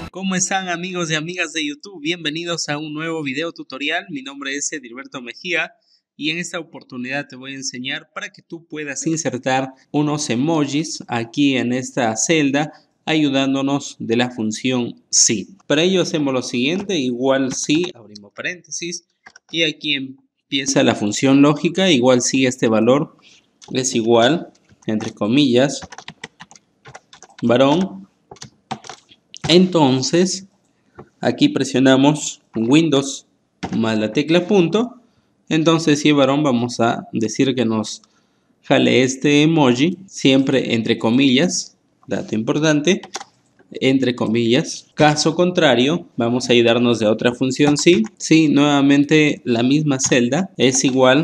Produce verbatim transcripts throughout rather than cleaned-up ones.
¿Cómo están amigos y amigas de YouTube? Bienvenidos a un nuevo video tutorial. Mi nombre es Edilberto Mejía y en esta oportunidad te voy a enseñar para que tú puedas insertar unos emojis aquí en esta celda ayudándonos de la función sí. Para ello hacemos lo siguiente, igual sí, abrimos paréntesis y aquí empieza la función lógica, igual sí este valor es igual, entre comillas, varón. Entonces, aquí presionamos Windows más la tecla punto. Entonces, si es varón, vamos a decir que nos jale este emoji, siempre entre comillas, dato importante, entre comillas. Caso contrario, vamos a ayudarnos de otra función sí. Sí, nuevamente la misma celda es igual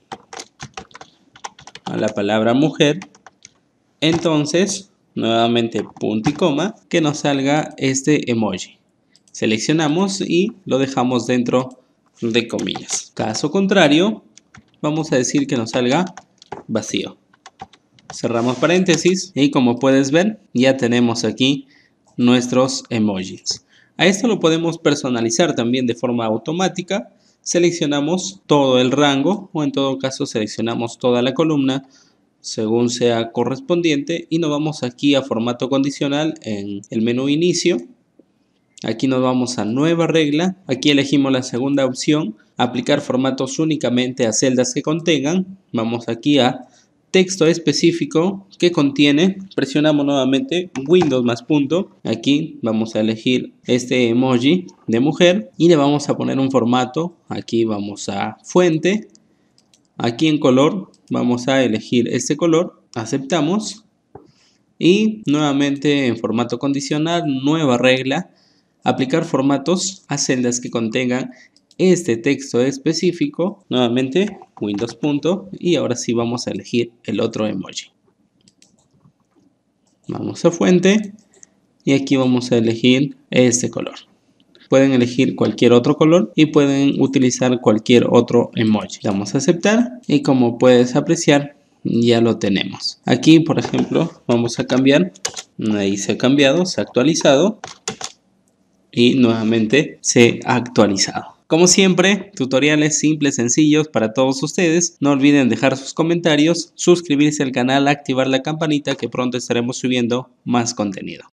a la palabra mujer. Entonces, nuevamente punto y coma, que nos salga este emoji. Seleccionamos y lo dejamos dentro de comillas. Caso contrario, vamos a decir que nos salga vacío. Cerramos paréntesis y como puedes ver, ya tenemos aquí nuestros emojis. A esto lo podemos personalizar también de forma automática. Seleccionamos todo el rango o en todo caso seleccionamos toda la columna según sea correspondiente y nos vamos aquí a formato condicional en el menú inicio. Aquí nos vamos a nueva regla, aquí elegimos la segunda opción, aplicar formatos únicamente a celdas que contengan. Vamos aquí a texto específico que contiene, presionamos nuevamente Windows más punto, aquí vamos a elegir este emoji de mujer y le vamos a poner un formato, aquí vamos a fuente. Aquí en color vamos a elegir este color, aceptamos y nuevamente en formato condicional, nueva regla, aplicar formatos a celdas que contengan este texto específico, nuevamente Windows punto y ahora sí vamos a elegir el otro emoji. Vamos a fuente y aquí vamos a elegir este color. Pueden elegir cualquier otro color y pueden utilizar cualquier otro emoji. Damos a aceptar y como puedes apreciar ya lo tenemos. Aquí por ejemplo vamos a cambiar. Ahí se ha cambiado, se ha actualizado y nuevamente se ha actualizado. Como siempre, tutoriales simples, sencillos para todos ustedes. No olviden dejar sus comentarios, suscribirse al canal, activar la campanita que pronto estaremos subiendo más contenido.